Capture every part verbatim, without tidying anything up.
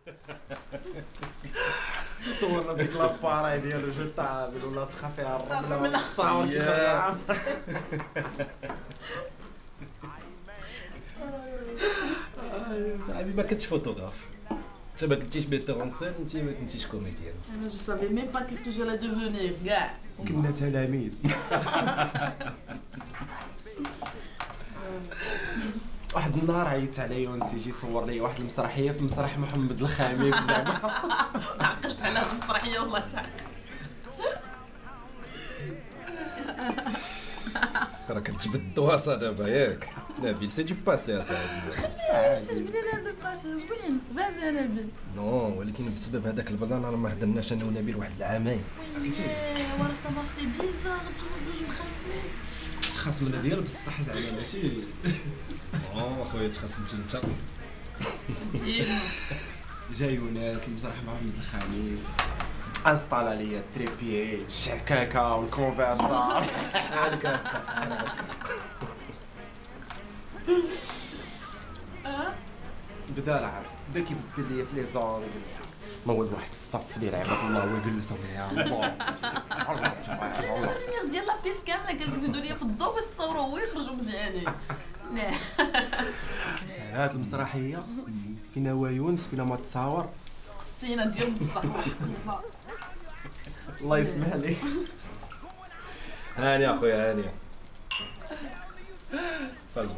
صورنا بديك لاباراي ديالو جو طابل ولا سخا فيها الرمله صاور كيخرج صاحبي ما كنتش فوتوغراف، انت ما كنتيش ميتور اون سين، انت ما كنتيش كوميديان. انا جو سافي ميم با كيسكو جو لا دوفونير كاع. كنا تلاميذ. واحد النهار عيطت على يونس يجي يصور لي واحد المسرحيه في مسرح محمد الخامس زعما. عقلت على هاد المسرحيه والله تعقلت. راه كتجبد الدواسه دابا ياك نبيل، سي دو باسي اصاحبي. خليه جبد لي هذا الباسي زوين بازي انا نبيل. نو ولكن بسبب هذاك البلان راه ما هضرناش انا ونبيل واحد العامين. وراه سافا في بيزار نتوما بجوج مخاصمين. تخاصمنا ديال بصح زعما ماشي. اه خويا تخاصمتي انت. جا يونس المسرح محمد الخامس انستالا ليا التريبيي الشعكاكه والكونفرسا. هذيك بدا العرض بدا كيبدل ليا في لي زونغ موال واحد الصف ديال عباد الله ويجلسوا معايا. الميغ ديال لا بيس كامله قال لك زيدوا ليا في الضو باش تصوروا هو يخرجوا مزيانين. هاد المسرحيه فينا هو يونس فينا ما تصاور قصتينا ديال بصح. الله يسمح لي. هاني اخويا هاني فازو.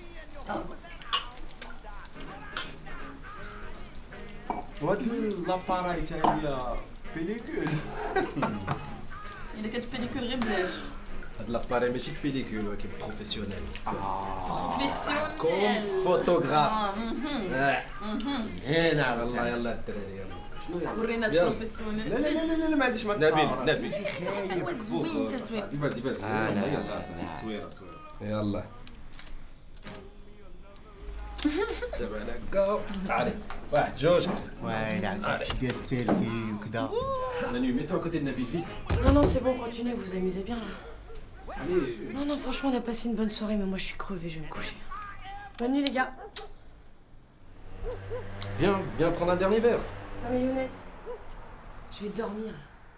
وهاد لاباراي تا هي بيليكول. الا كانت بيليكول غير بلاش. هاد لاباري ماشي بيليكول ولكن بروفيسيونيل. بروفيسيونيل كوم فوتوغراف. اها هنا والله يلا الدراري يلا. شنو يلا ورينا البروفيسيونيل. لا لا لا لا ما عنديش ما نبيل تصاور. نبيل ايوا زوين تا زوين. بازي بازي أنا. يلا تصويره تصويره يلا دابا انا هكا عارف واحد جوج ويلي عرفتي ديال السيلفي وكذا. انا ميتو كوتي النبي فيك. Non, non, c'est bon, continuez, vous vous amusez bien là. Allez. Non, non, franchement, on a passé une bonne soirée, mais moi je suis crevée, je vais me coucher. Bonne nuit, les gars. Viens, viens prendre un dernier verre. Non, mais Younes, je vais dormir.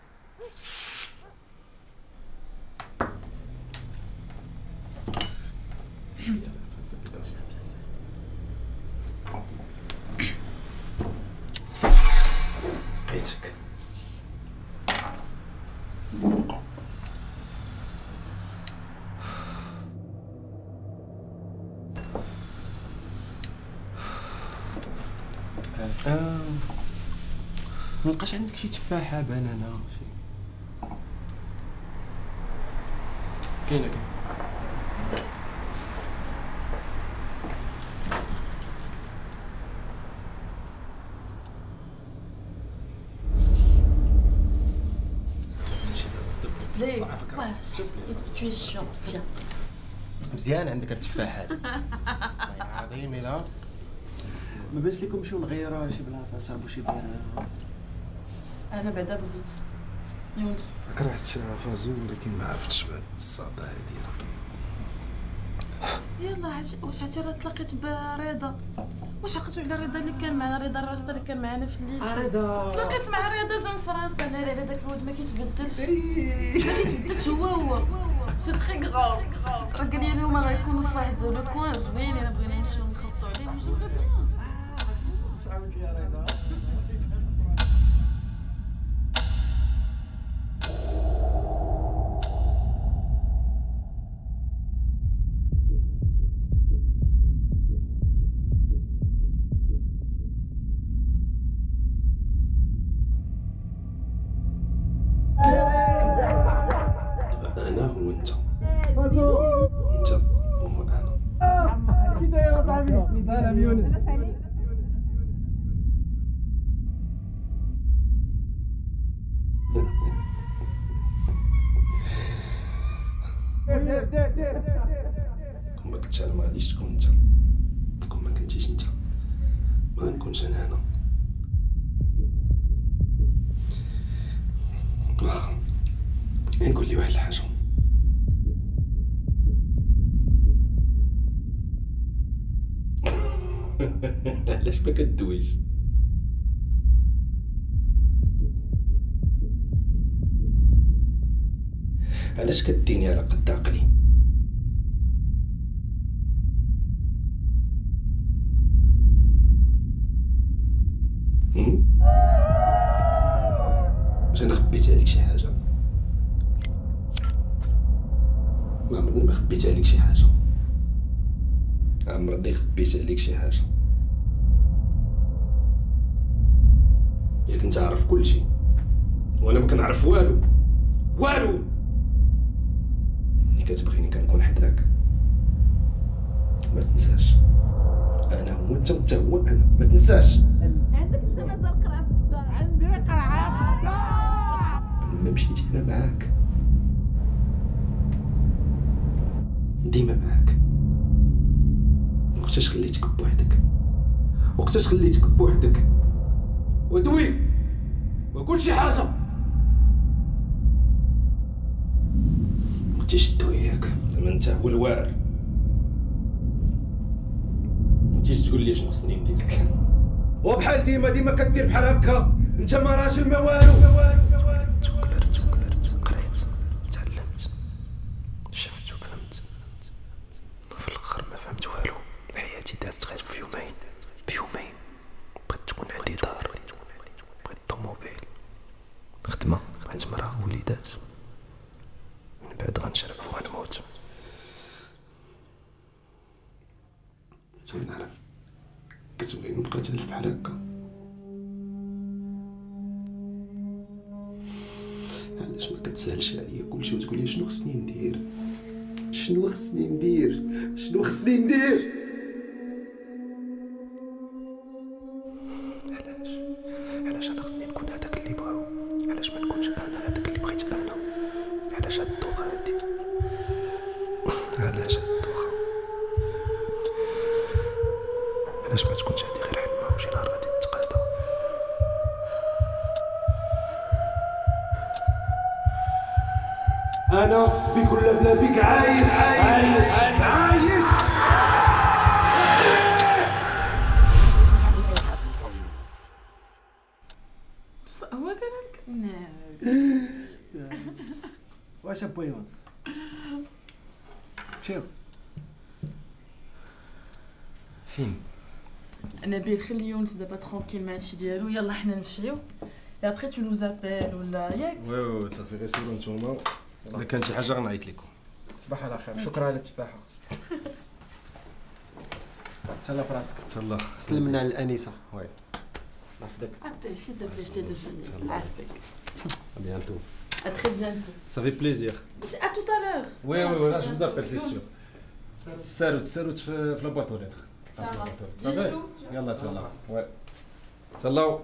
بيتك. آه. ملقاش عندك شي تفاحه بنانه شي كاينه كاين. ليه واه tu es chiant tiens. مزيان عندك التفاحات. والله العظيم الا ما بانش لكم نمشيو نغيروا شي بلاصه نشربوا شي بيره. انا بعدا بغيت يونس. كرهت فازو ولكن ما عرفتش بهاد الصداع ديالها. يلا واش عرفتي راه تلاقيت برضا. واش عقلتوا على رضا اللي كان معنا رضا الراسطه اللي كان معنا في الليسي. رضا تلاقيت مع رضا جا فرنسا. لا لا لا داك الواد ما كيتبدلش ما كيتبدلش هو هو سي تري غراف. راه قال لي اليوم غيكونوا في واحد لو كوان زوين الا بغينا نمشيو نخلطوا عليه وجونا بيان. عاود لي رضا. انا هو انت انت هو انا. كي داير صاحبي؟ سلام يونس. كون ما كنتش انا ما غاديش تكون انت، كون ما كنتيش انت ما غنكونش انا هنا. واخا نقول لي واحد الحاجه، علاش ما كدويش؟ علاش كديني على قد عقلي؟ واش انا خبيت عليك شي حاجه؟ ما عمرني ما خبيت عليك شي حاجه، عمرني خبيت عليك شي حاجه. ياك انت عارف كلشي وانا ما كنعرف والو والو. ملي كتبغيني كنكون حداك، ما تنساش انا هو انت وانت هو انا، ما تنساش. عندك انت مازال قرعه في الدار. عندي قرعه في الدار. ما مشيتي انا معاك، ديما معاك. وقتاش خليتك بوحدك؟ وقتاش خليتك بوحدك؟ ودوي وكل شي حاجه وتشدو ياك زعما انت هو الواعر. تجي تقول لي شنو خصني ندير لك، وبحال ديما ديما كدير بحال هكا. انت ما راجل ما والو. تولدت وكبرت قريت تعلمت شفت وفهمت، وفي الاخر ما فهمت والو. حياتي دازت غير في يومين في يومين. بغيت تكون عندي دار، بغيت طوموبيل، خدمه، بغيت مرا وليدات. من بعد غنشرف وغنموت. بغيت نعرف كتبغي نبقى تلف بحال هكا؟ علاش ما كتسالش عليا كلشي وتقول لي شنو خصني ندير؟ شنو خصني ندير؟ شنو خصني ندير؟ علاش علاش انا خصني نكون هذاك اللي بغاو؟ علاش ما نكونش انا هذاك اللي بغيت انا؟ علاش هاد الدوخه هادي؟ علاش هاد الدوخه؟ علاش ما تكونش هادي غير حلمه وشي نهار غادي نتقادى؟ انا بك ولا بلا بك عايش عايش عايش. بص هو قال لك واش ابو يونس؟ مشيو فين؟ نبيل خلي يونس دابا ترونكيل مع هادشي ديالو. يلا حنا نمشيو لا ابخي تو نوز ابيل ولا ياك. وي وي صافي غير سيرو نتوما، الا كان شي حاجه غنعيط لكم. صباح على خير، شكرا على التفاحه. تهلا في راسك. تهلا. سلمنا على الانسه. وي عافاك. ابي سي دو بلي سي دو فني عافاك. بيانتو. ا تري بيانتو. Ça fait plaisir. ا تو تالور. Oui, oui, voilà, je vous appelle, c'est sûr. ساروت ساروت في في لابواط ولات. صافي. يلا تهلا. وي. تهلاو.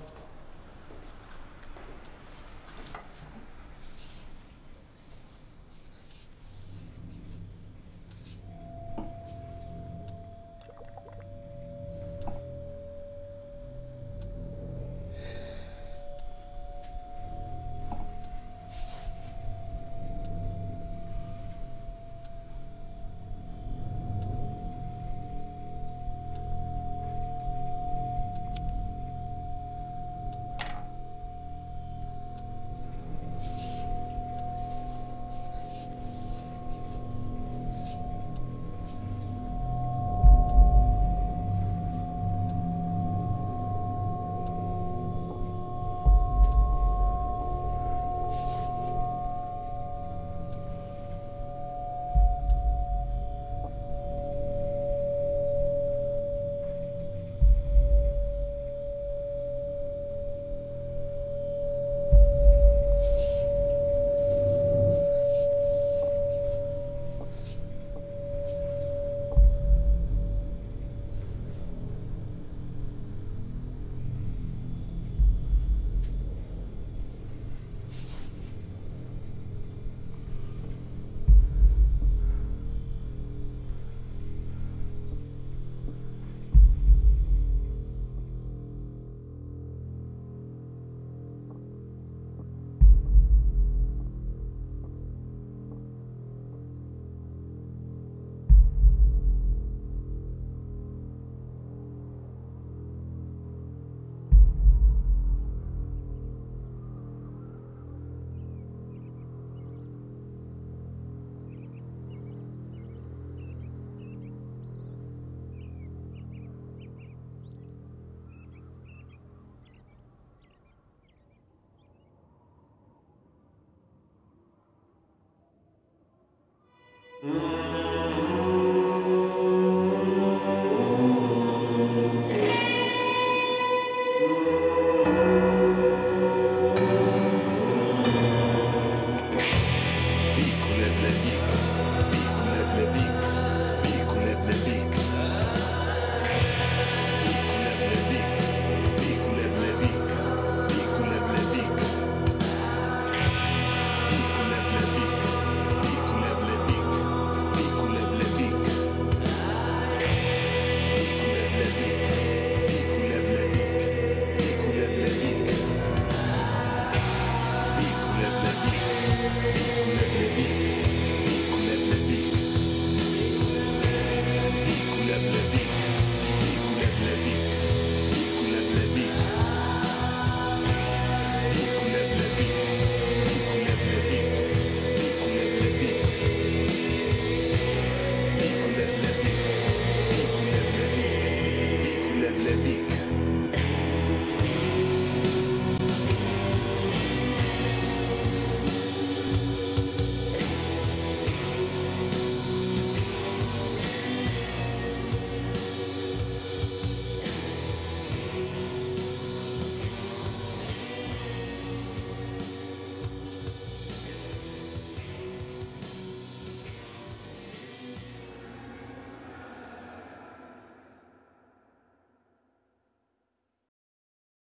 Mm.